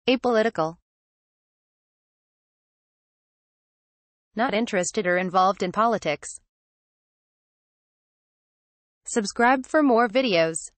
Apolitical. Not interested or involved in politics. Subscribe for more videos.